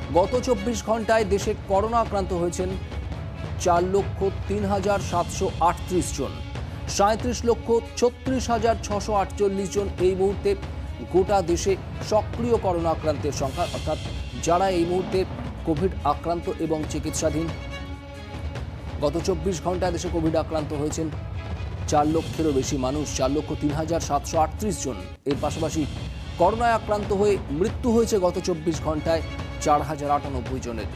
গত 24 ঘন্টায় দেশে করোনা আক্রান্ত হয়েছেন 4,03,738 জন। 37,36,648 জন এই মুহূর্তে গোটা দেশে সক্রিয় করোনা আক্রান্তের সংখ্যা, অর্থাৎ যারা এই মুহূর্তে কোভিড আক্রান্ত এবং চিকিৎসাধীন। গত 24 ঘন্টায় দেশে কোভিড আক্রান্ত হয়েছেন 4 লক্ষেরও বেশি মানুষ, 4,03,738 জন। এর পাশাপাশি করোনায় আক্রান্ত হয়ে মৃত্যু হয়েছে গত 24 ঘন্টায় 4,098 জনের।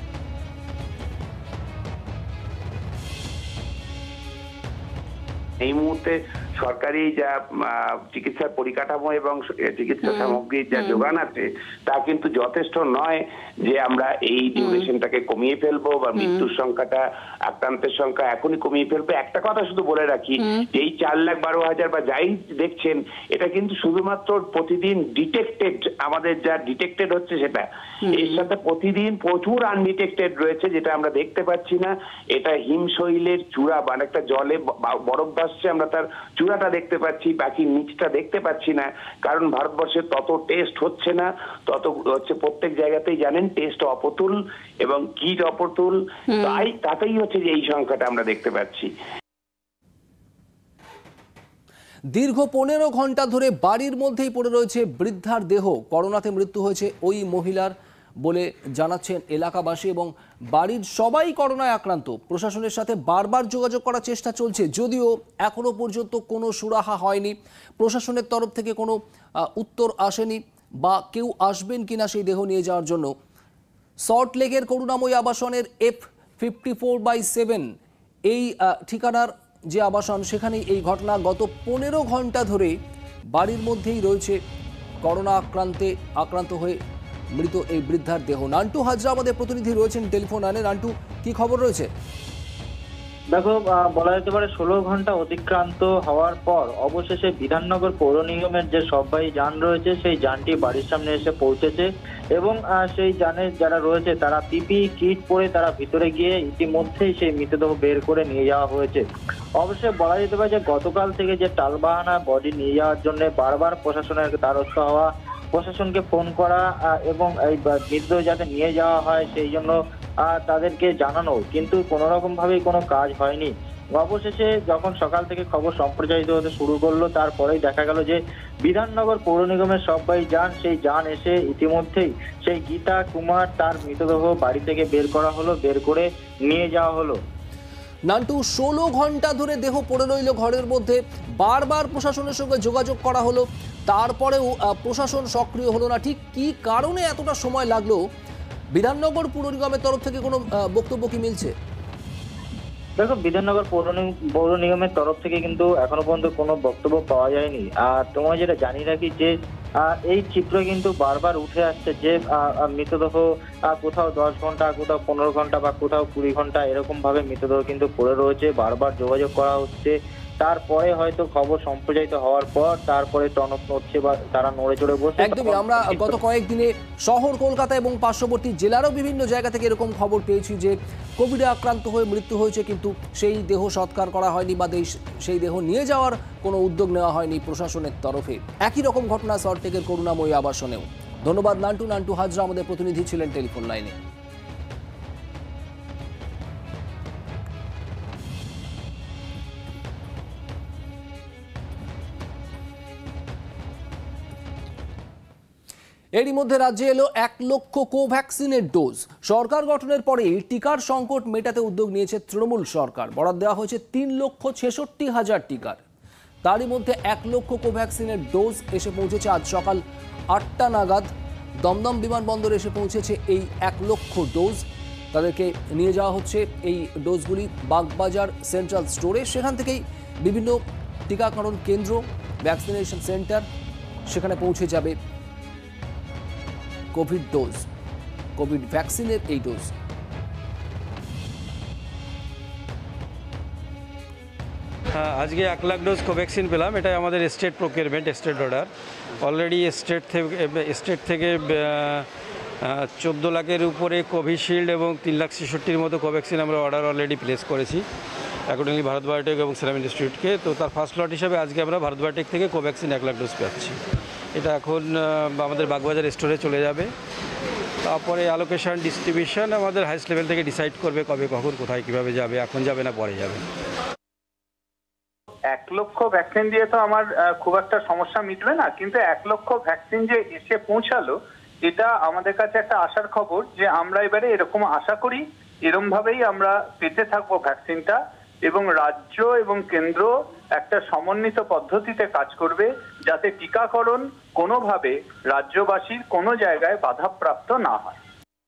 এই মুহূর্তে সরকারি যা চিকিৎসার পরিকাঠামো এবং চিকিৎসা সামগ্রীর যা যোগান আছে তা কিন্তু যথেষ্ট নয় যে আমরা এই ডিউরেশনটাকে কমিয়ে ফেলবো বা মৃত্যুর সংখ্যাটা, আক্রান্তের সংখ্যা এখনই কমিয়ে ফেলবো। একটা কথা শুধু বলে রাখি, এই 4,12,000 বা যাই দেখছেন, এটা কিন্তু শুধুমাত্র প্রতিদিন ডিটেক্টেড, আমাদের যা ডিটেক্টেড হচ্ছে সেটা, এর সাথে প্রতিদিন প্রচুর আনডিটেক্টেড রয়েছে যেটা আমরা দেখতে পাচ্ছি না। এটা হিমশৈলের চূড়া, মানে একটা জলে বরফ ভাসছে, আমরা তার চূড়াটা দেখতে পাচ্ছি, বাকি নিচটা দেখতে পাচ্ছি না। কারণ ভারতবর্ষে তত টেস্ট হচ্ছে না, তত হচ্ছে প্রত্যেক জায়গাতেই জানেন টেস্ট অপতুল এবং কিট অপতুল, তাতেই হচ্ছে যে এই সংখ্যাটা আমরা দেখতে পাচ্ছি। দীর্ঘ 15 ঘন্টা ধরে বাড়ির মধ্যেই পড়ে রয়েছে বৃদ্ধার দেহ। করোনাতে মৃত্যু হয়েছে ওই মহিলার বলে জানাচ্ছেন এলাকাবাসী এবং বাড়ির সবাই করোনায় আক্রান্ত। প্রশাসনের সাথে বারবার যোগাযোগ করার চেষ্টা চলছে, যদিও এখনো পর্যন্ত কোনো সুরাহা হয়নি। প্রশাসনের তরফ থেকে কোনো উত্তর আসেনি বা কেউ আসবেন কিনা সেই দেহ নিয়ে যাওয়ার জন্য। সল্টলেকের করুণাময়ী আবাসনের F54/7 এই ঠিকানার যে আবাসন, সেখানেই এই ঘটনা। গত 15 ঘন্টা ধরে বাড়ির মধ্যেই রয়েছে করোনা আক্রান্ত হয়ে মৃত এই বৃদ্ধার দেহ। নান্টু হাজরা আমাদের প্রতিনিধি রয়েছেন টেলিফোন লাইনে। নান্টু, কি খবর রয়েছে? দেখো, বলা যেতে পারে 16 ঘন্টা অতিক্রান্ত হওয়ার পর অবশেষে বিধাননগর পৌর নিগমের যে সবাই যান রয়েছে সেই যানটি বাড়ির সামনে এসে পৌঁছেছে এবং সেই যানে যারা রয়েছে তারা পিপিই কিট পরে তারা ভিতরে গিয়ে ইতিমধ্যেই সেই মৃতদেহ বের করে নিয়ে যাওয়া হয়েছে। অবশ্যই বলা যেতে পারে যে গতকাল থেকে যে টালবাহানা বডি নিয়ে যাওয়ার জন্য বারবার প্রশাসনের দ্বারস্থ হওয়া, প্রশাসনকে ফোন করা এবং এই মৃতদেহ যাতে নিয়ে যাওয়া হয় সেই জন্য তাদেরকে জানানো, কিন্তু কোনো রকম ভাবেই কোনো কাজ হয়নি। অবশেষে যখন সকাল থেকে খবর সম্প্রচারিত হতে শুরু করলো, তারপরেই দেখা গেল যে বিধাননগর পৌর নিগমের সবাই যান, সেই যান এসে ইতিমধ্যেই সেই গীতা কুমার তার মৃতদেহ বাড়ি থেকে বের করা হলো, বের করে নিয়ে যাওয়া হলো। নান্টু, 16 ঘন্টা ধরে দেহ পড়ে রইল ঘরের মধ্যে, বারবার প্রশাসনের সঙ্গে যোগাযোগ করা হলো, তারপরেও প্রশাসন সক্রিয় হলো না। ঠিক কি কারণে এতটা সময় লাগলো? বিধাননগর পৌর নিগমের তরফ থেকে কোনো বক্তব্য কি মিলছে? দেখো, বিধাননগর পৌর নিগমের তরফ থেকে কিন্তু এখনো পর্যন্ত কোনো বক্তব্য পাওয়া যায়নি। আর তোমায় যেটা জানিয়ে রাখি যে এই চিত্র কিন্তু বারবার উঠে আসছে যে মৃতদেহ কোথাও 10 ঘন্টা, কোথাও 15 ঘন্টা বা কোথাও 20 ঘন্টা এরকম ভাবে মৃতদেহ কিন্তু পড়ে রয়েছে। বারবার যোগাযোগ করা হচ্ছে, তারপরে হয়তো খবর সম্প্রচারিত হওয়ার পর তারপরে টনক নড়ছে বা তারা নড়ে চড়ে বসে। একদমই, আমরা গত কয়েকদিনে শহর কলকাতা এবং পার্শ্ববর্তী জেলারও বিভিন্ন জায়গা থেকে এরকম খবর পেয়েছি যে কোভিডে আক্রান্ত হয়ে মৃত্যু হয়েছে, কিন্তু সেই দেহ সৎকার করা হয়নি বা সেই দেহ নিয়ে যাওয়ার কোনো উদ্যোগ নেওয়া হয়নি প্রশাসনের তরফে। একই রকম ঘটনা সল্টলেকের করুণাময়ী আবাসনেও। ধন্যবাদ নান্টু হাজরা আমাদের প্রতিনিধি ছিলেন টেলিফোন লাইনে। এরই মধ্যে রাজ্যে এলো 1 লক্ষ কোভ্যাক্সিনের ডোজ। সরকার গঠনের পরে টিকার সংকট মেটাতে উদ্যোগ নিয়েছে তৃণমূল সরকার। বরাদ্দ দেওয়া হয়েছে 3,66,000 টিকার। তারই মধ্যে 1 লক্ষ কোভ্যাক্সিনের ডোজ এসে পৌঁছেছে আজ সকাল 8টা নাগাদ। দমদম বিমানবন্দরে এসে পৌঁছেছে এই 1 লক্ষ ডোজ। তাদেরকে নিয়ে যাওয়া হচ্ছে এই ডোজগুলি বাগবাজার সেন্ট্রাল স্টোরে। সেখান থেকেই বিভিন্ন টিকাকরণ কেন্দ্র, ভ্যাকসিনেশন সেন্টার, সেখানে পৌঁছে যাবে কোভিড ডোজ, কোভিড ভ্যাকসিনের এই ডোজ। আজকে 1 লাখ ডোজ কোভ্যাক্সিন পেলাম। এটাই আমাদের state procurement, state order. Already state থেকে 14 লাখের উপরে কোভিশিল্ড এবং 3,66,000 মতো কোভ্যাক্সিন আমরা অর্ডার অলরেডি প্লেস করেছি অ্যাকর্ডিংলি ভারত বায়োটেক এবং সিরাম ইনস্টিটিউটকে। তো তার ফার্স্ট লট হিসাবে আজকে আমরা ভারত বায়োটেক থেকে কোভ্যাক্সিন 1 লাখ ডোজ পাচ্ছি। এটা এখন আমাদের বাগবাজার স্টোরে চলে যাবে। তারপরে অ্যালোকেশন ডিস্ট্রিবিউশন আমাদের হাইস্ট লেভেল থেকে ডিসাইড করবে কবে কখন কোথায় কীভাবে যাবে, এখন যাবে না পরে যাবে। 1 লক্ষ ভ্যাকসিন দিয়ে তো আমার খুব একটা সমস্যা মিটবে না, কিন্তু 1 লক্ষ ভ্যাকসিন যে এসে পৌঁছালো এটা আমাদের কাছে একটা আশার খবর যে আমরা এবারে এরকম আশা করি এরকম ভাবেই আমরা পেতে থাকবো ভ্যাকসিনটা, এবং রাজ্য এবং কেন্দ্র একটা সমন্বিত পদ্ধতিতে কাজ করবে যাতে টিকাকরণ কোনোভাবে রাজ্যবাসীর কোনো জায়গায় বাধাপ্রাপ্ত না হয়।